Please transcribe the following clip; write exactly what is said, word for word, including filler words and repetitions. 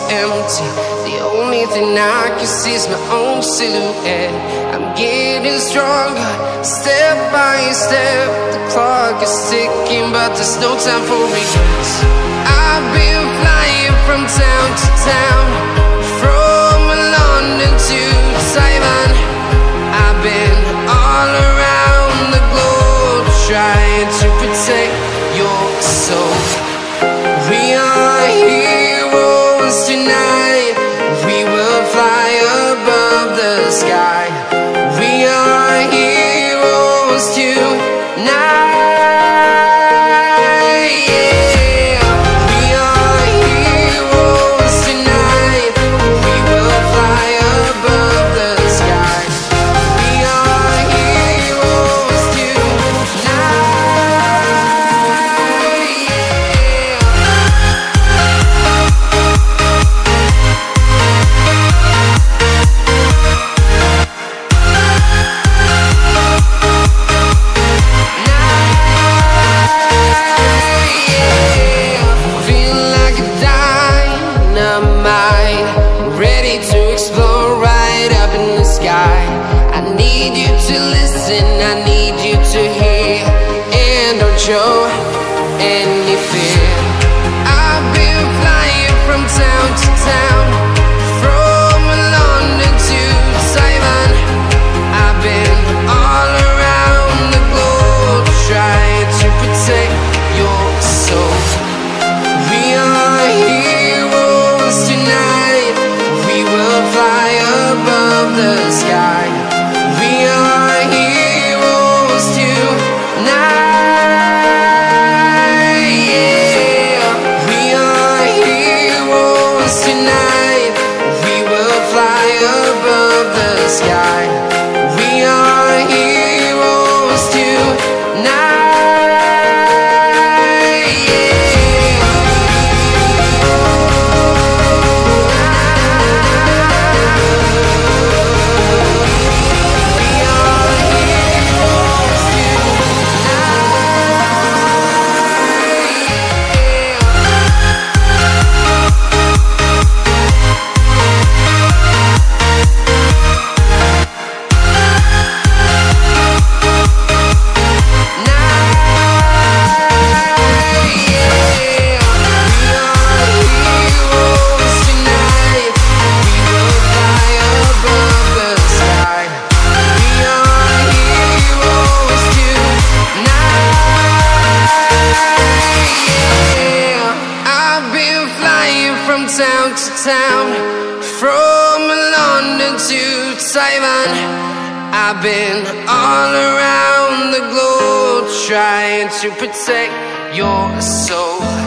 empty. The only thing I can see is my own silhouette. I'm getting stronger, step by step. The clock is ticking, but there's no time for regrets. I've been flying from town to town, from London to Taiwan. I've been all around the globe, trying to protect your soul. We are heroes tonight. We will fly above the sky. We are heroes tonight. Yeah. We are heroes tonight. We will fly above the sky. We are heroes tonight. To explore right up in the sky. I need you to listen, I need you to hear, and don't show any fear. I've been flying from town to town, from London to Taiwan. I've been all around the globe, trying to protect your soul. We are heroes tonight. We will fly above the sky. We are heroes tonight. Yeah. We are heroes tonight. We will fly above the sky. We are heroes tonight. Town to town, from London to Taiwan. I've been all around the globe, trying to protect your soul.